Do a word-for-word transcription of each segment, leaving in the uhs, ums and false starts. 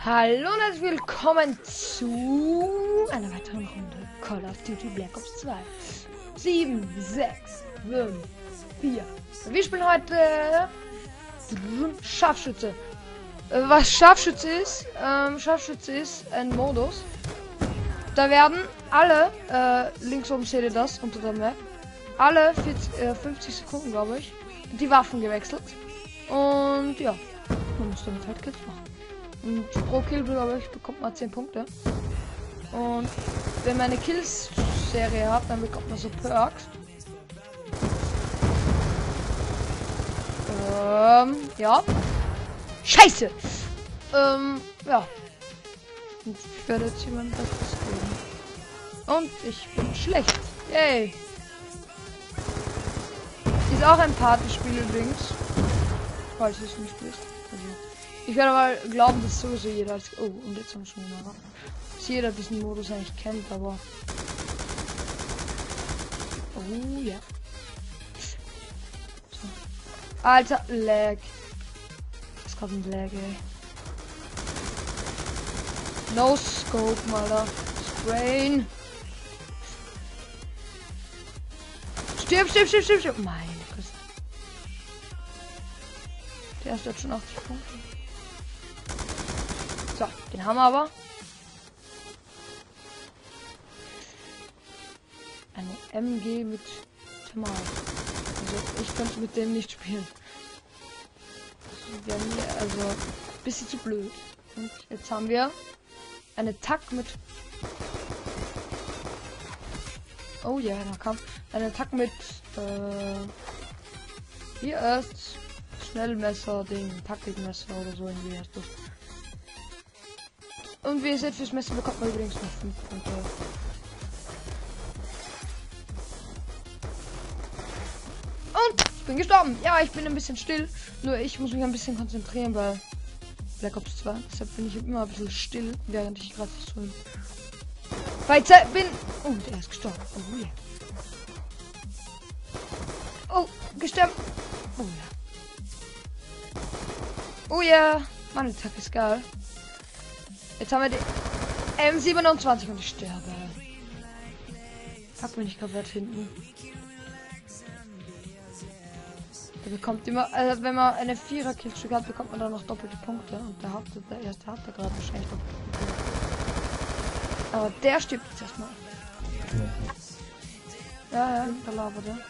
Hallo und herzlich willkommen zu einer weiteren Runde Call of Duty Black Ops zwei. sieben, sechs, fünf, vier. Wir spielen heute Scharfschütze. Was Scharfschütze ist, ähm, Scharfschütze ist ein Modus. Da werden alle, äh, links oben seht ihr das unter der Map, alle vierzig, äh, fünfzig Sekunden, glaube ich, die Waffen gewechselt. Und ja, man muss damit halt Kills machen. Und pro Kill, glaube ich, bekommt man zehn Punkte. Und wenn man eine Kills-Serie hat, dann bekommt man so Perks. Ähm, ja. Scheiße! Ähm, ja. Und ich werde jetzt jemandem das geben. Und ich bin schlecht. Yay! Ist auch ein Partyspiel übrigens. Falls es nicht ist. Also, ich werde mal glauben, dass sowieso jeder als. Oh, und jetzt haben wir schon mal. Dass jeder diesen Modus eigentlich kennt, aber. Oh ja. So. Alter, Lag. Das ist gerade ein Lag, ey. No Scope, Alter. Sprain. Stirb, stirb, stirb, stirb, stirb. Meine Fresse. Der erste hat schon achtzig Punkte. So, den haben wir aber. Eine M G mit Thermal. Also ich könnte mit dem nicht spielen. Das wäre mir also ein bisschen zu blöd. Und jetzt haben wir eine Tack mit. Oh ja, da kam eine Tack mit. Äh, hier erst Schnellmesser, Ding, Taktikmesser oder so irgendwie heißt das. Und wie ihr seht, fürs Messer bekommt man übrigens noch fünf Punkte. Und ich bin gestorben. Ja, ich bin ein bisschen still. Nur ich muss mich ein bisschen konzentrieren bei Black Ops zwei. Deshalb bin ich immer ein bisschen still, während ich gerade so bei Zeit bin. Oh, der ist gestorben. Oh yeah. Oh, gestorben. Oh ja. Oh ja. Meine Attack ist geil. Jetzt haben wir die M siebenundzwanzig und ich sterbe. Pack mich nicht gerade weit hinten. Der bekommt immer, also wenn man eine vierer Killstreak hat, bekommt man dann noch doppelte Punkte. Und der hat, der erste hat da gerade wahrscheinlich doppelte Punkte. Aber der stirbt jetzt erstmal. Ja, ja, da labert er.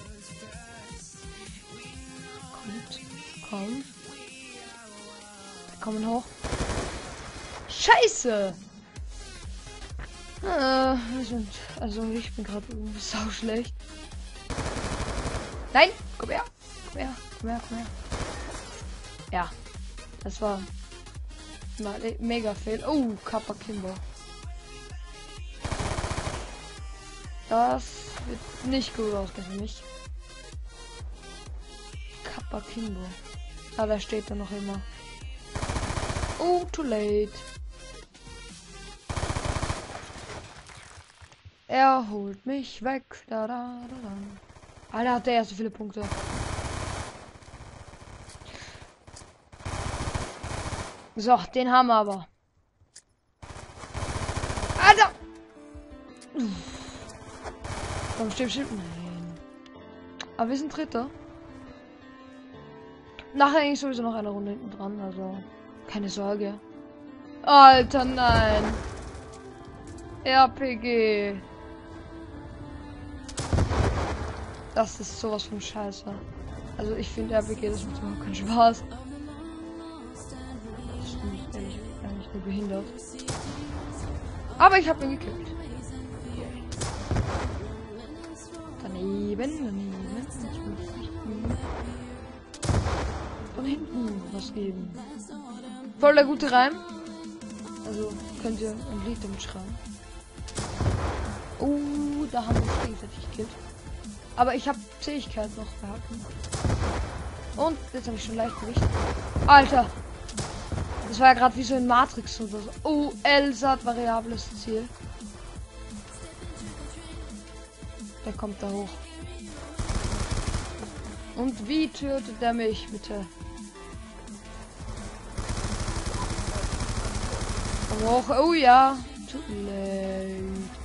Kommt, kommt. Wir kommen hoch. Scheiße! Äh, wir sind, also ich bin gerade irgendwie sau schlecht. Nein! Komm her! Komm her! Komm her! Komm her! Ja, das war mal mega fail. Oh, Kappa Kimbo. Das wird nicht gut ausgehen für mich. Kappa Kimbo. Ah, da steht er noch immer. Oh, too late. Er holt mich weg. Da, da, da, da. Alter, hat der erst so viele Punkte. So, den haben wir aber. Alter! Komm, stimmt, stimmt. Nein. Aber wir sind Dritter. Nachher eigentlich sowieso noch eine Runde hinten dran, also keine Sorge. Alter, nein. R P G. Das ist sowas von Scheiße. Also ich finde R P G, das macht überhaupt keinen Spaß. Das ist ehrlich, eigentlich nur behindert. Aber ich habe ihn gekillt. Daneben, daneben. Von hinten was geben. Voll der gute Reim. Also könnt ihr ein Lied damit schreiben. Oh, da haben wir uns gegenseitig gekillt. Aber ich habe Zähigkeit noch behalten. Und jetzt habe ich schon Leichtgewicht. Alter! Das war ja gerade wie so in Matrix oder so. Oh, L-Sat, variables Ziel. Der kommt da hoch. Und wie tötet er mich, bitte? Och, oh ja. Tut leid.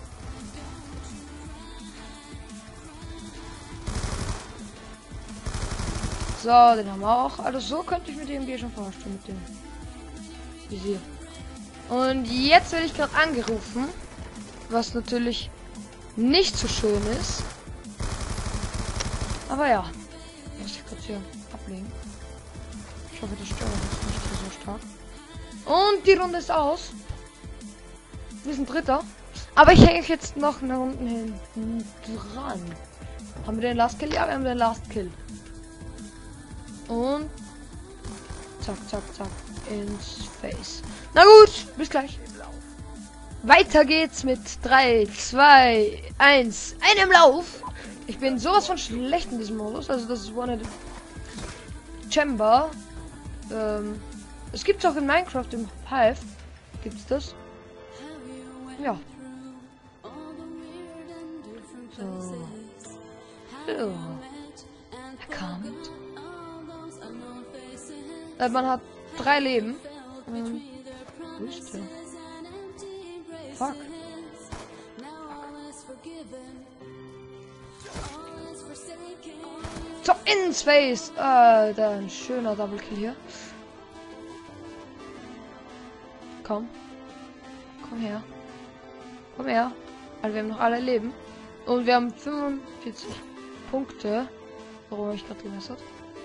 So, den haben wir auch. Also so könnte ich mit dem G schon vorstellen. Mit dem Visier. Und jetzt werde ich gerade angerufen. Was natürlich nicht so schön ist. Aber ja. Muss ich kurz hier ablegen. Ich hoffe, das Steuer ist nicht so stark. Und die Runde ist aus. Wir sind Dritter. Aber ich hänge jetzt noch nach unten hinten dran. Haben wir den Last Kill? Ja, wir haben den Last Kill. Und zack, zack, zack. Ins Face. Na gut, bis gleich. Weiter geht's mit drei, zwei, eins, einem Lauf. Ich bin sowas von schlecht in diesem Modus. Also das ist One Chamber. Ähm, es gibt's auch in Minecraft im Hive. Gibt's das? Ja. So. So. Er kommt. Äh, man hat drei Leben. Ähm, wo ist der? Fuck. So, in Space. Äh, da ein schöner Double Kill hier. Komm. Komm her. Komm her. Also wir haben noch alle Leben. Und wir haben fünfundvierzig Punkte. Warum habe ich gerade gemessert?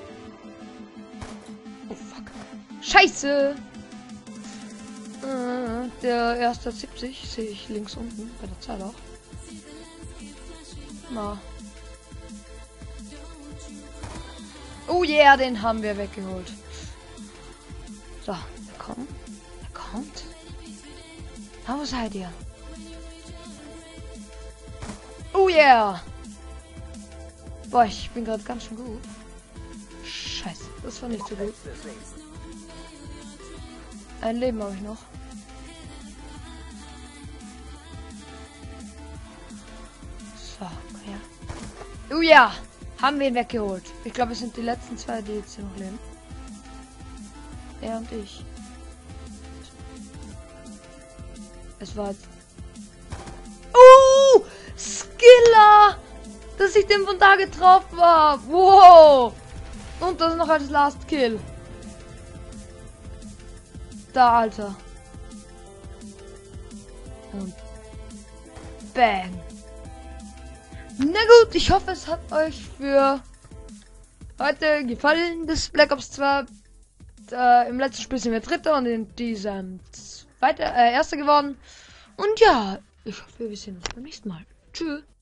Oh fuck. Scheiße! Äh, der erste hat siebzig. Sehe ich links unten bei der Zahl auch. Na. Oh yeah, den haben wir weggeholt. So, der kommt. Der kommt. Na, wo seid ihr? Oh yeah! Boah, ich bin gerade ganz schön gut. Scheiße, das war nicht so gut. Ein Leben habe ich noch. So, komm her. Oh ja! Haben wir ihn weggeholt. Ich glaube, es sind die letzten zwei, die jetzt hier noch leben. Er und ich. Es war... Uh! Skiller! Dass ich den von da getroffen habe. Wow! Und das noch als Last Kill. Da, Alter. Und bang. Na gut, ich hoffe, es hat euch für heute gefallen. Das Black Ops zwei. Äh, Im letzten Spiel sind wir Dritter und in diesem zweiter, äh, Erster geworden. Und ja, ich hoffe, wir sehen uns beim nächsten Mal. Tschüss.